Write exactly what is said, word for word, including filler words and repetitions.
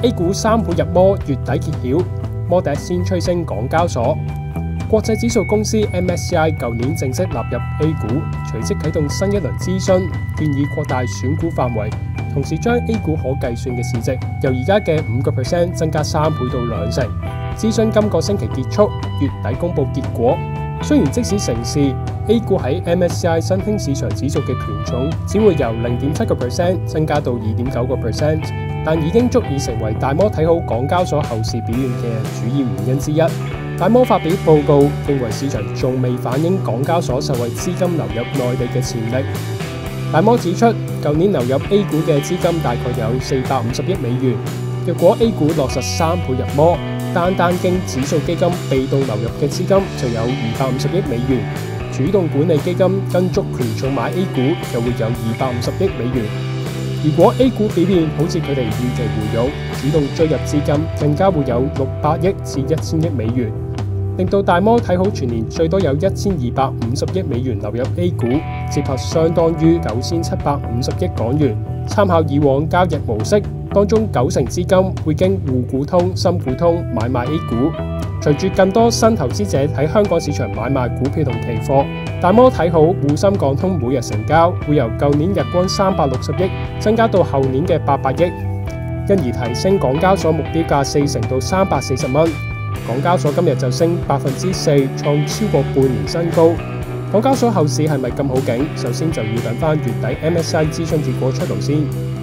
A 股三倍入摩，月底揭曉，摩笛先吹升港交所。國際指數公司 M S C I 舊年正式納入 A 股，隨即啟動新一輪諮詢，建議擴大選股範圍，同時將 A 股可計算嘅市值由而家嘅五個 percent 增加三倍到兩成。諮詢今個星期結束，月底公佈結果。雖然即使成事 ，A 股喺 M S C I 新興市場指數嘅權重只會由零點七個 percent 增加到二點九個 percent， 但已經足以成為大摩睇好港交所後市表現嘅主要原因之一。大摩發表報告，認為市場仲未反映港交所受惠資金流入內地嘅潛力。大摩指出，舊年流入 A 股嘅資金大概有四百五十億美元。若果 A 股落實三倍入摩，單單經指數基金被動流入嘅資金就有二百五十億美元，主動管理基金跟足權重買 A 股又會有二百五十億美元。如果 A 股表現好似佢哋預期回勇，主動追入資金更加會有六百億至一千億美元，令到大摩睇好全年最多有一千二百五十億美元流入 A 股，折合相當於九千七百五十億港元。參考以往交易模式，當中九成資金會經滬股通、深股通買賣 A 股。隨住更多新投資者喺香港市場買賣股票同期貨，大摩睇好滬深港通每日成交會由舊年日均三百六十億增加到後年嘅八百億，因而提升港交所目標價四成到三百四十蚊。港交所今日就升百分之四，創超過半年新高。港交所後市係咪咁好景？首先就要等翻月底 M S C I 諮詢結果出爐先。